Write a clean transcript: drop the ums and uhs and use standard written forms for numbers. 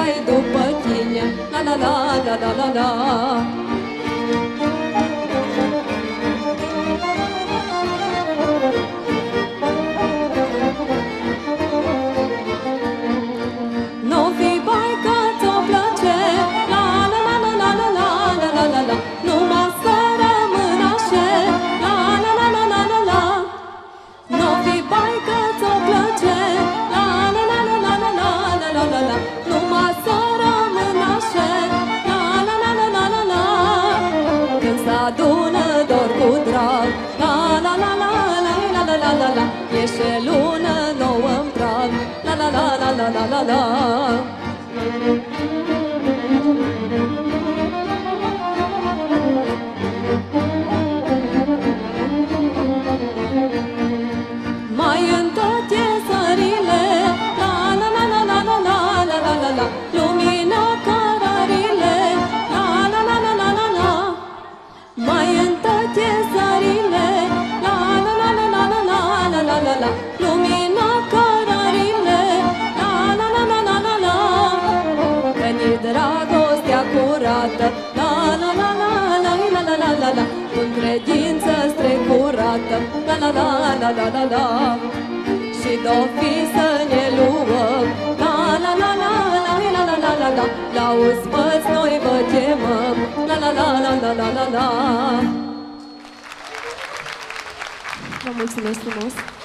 dai după tine. La la la la la la la. Nu fi bai că ți-o place, la la la la la la la la la la la. Numai să rămân așa, la la la la la la la. Nu fi bai că ți-o place, la la la la la la la la la la. Numai să rămân așa, la la la la la la la. Când s-adună dor cu drag, la la la la la la la la la la. Ieșe lună nouă-n prag, la la la la la la la la. Mai întoarce sările, la la la la la la la la la la la. Lumina cărările, la la la la la la la. Mai întoarce sările, la la la la la la la la la la. Lumina cărările, la la la la la la la. Că-ni dragostea curată, la la la la la la la la la la. Cu credință strecurată, la la la la la la la. Și d-o fi să ne luăm, la la la la la la la la la la. La uspăți noi vă chemăm, la la la la la la la la. Vă mulțumesc frumos!